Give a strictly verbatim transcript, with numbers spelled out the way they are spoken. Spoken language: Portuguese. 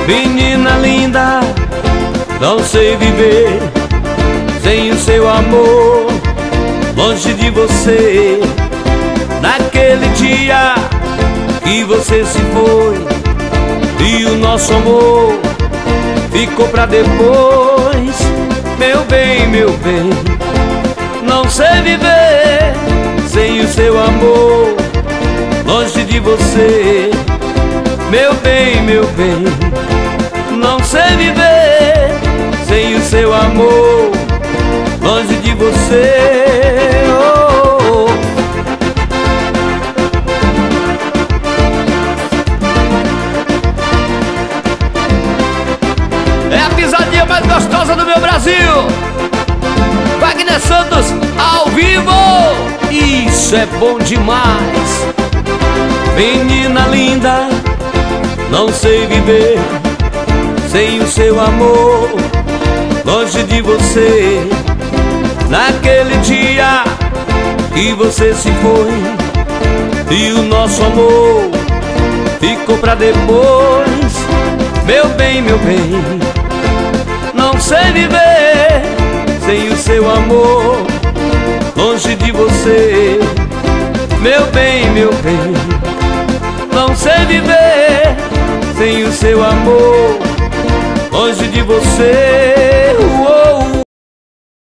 Menina linda, não sei viver sem o seu amor, longe de você. Naquele dia que você se foi e o nosso amor ficou pra depois. Meu bem, meu bem, não sei viver sem o seu amor, longe de você. Meu bem, meu bem, não sei viver sem o seu amor, longe de você. Oh, oh. É a pisadinha mais gostosa do meu Brasil. Wagner Santos ao vivo. Isso é bom demais. Menina linda, não sei viver sem o seu amor, longe de você. Naquele dia que você se foi e o nosso amor ficou pra depois. Meu bem, meu bem, não sei viver sem o seu amor, longe de você. Meu bem, meu bem, não sei viver sem o seu amor, longe de você.